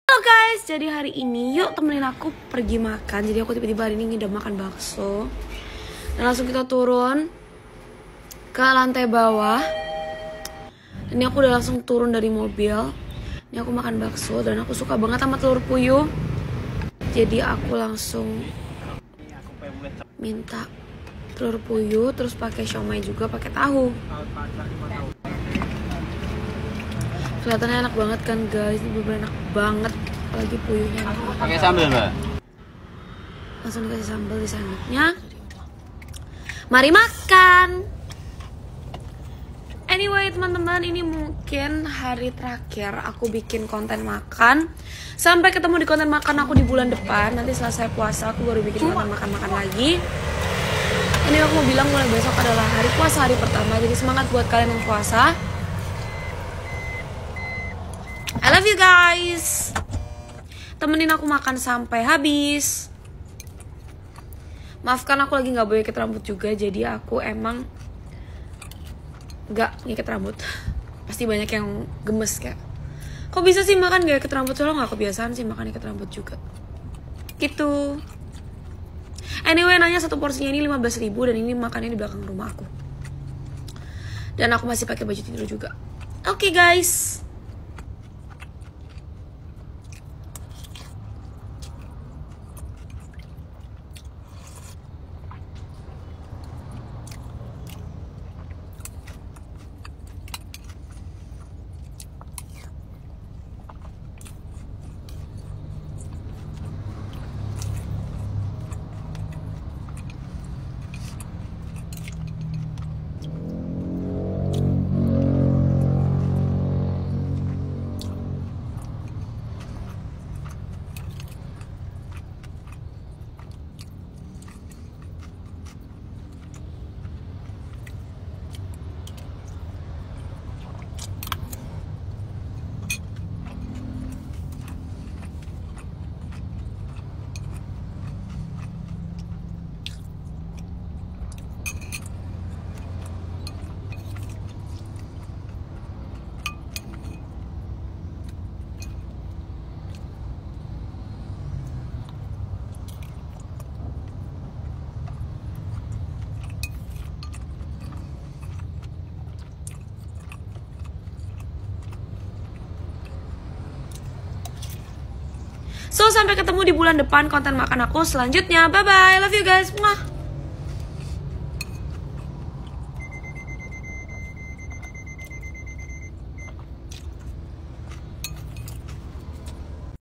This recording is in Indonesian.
Halo guys, jadi hari ini yuk temenin aku pergi makan. Jadi aku tiba-tiba hari ini udah makan bakso. Dan langsung kita turun ke lantai bawah. Ini aku udah langsung turun dari mobil. Ini aku makan bakso dan aku suka banget sama telur puyuh. Jadi aku langsung minta telur puyuh, terus pakai siomay juga, pakai tahu. Kelihatannya enak banget kan guys, ini bener-bener enak banget, apalagi puyuhnya. Pakai sambal mbak? Langsung dikasih sambal di sandwichnya. Mari makan. Anyway teman-teman, ini mungkin hari terakhir aku bikin konten makan. Sampai ketemu di konten makan aku di bulan depan. Nanti selesai puasa aku baru bikin konten makan-makan lagi. Ini aku mau bilang mulai besok adalah hari puasa, hari pertama. Jadi semangat buat kalian yang puasa. I love you guys. Temenin aku makan sampai habis. Maafkan aku lagi gak boleh ikat rambut juga. Jadi aku emang gak ngikat rambut. Pasti banyak yang gemes kayak, kok bisa sih makan gak ikat rambut? Soalnya gak kebiasaan sih makan ikat rambut juga gitu. Anyway, nanya satu porsinya ini 15.000 dan ini makannya di belakang rumah aku. Dan aku masih pakai baju tidur juga. Oke guys. So, sampai ketemu di bulan depan konten makan aku selanjutnya. Bye-bye. Love you guys. Mwah.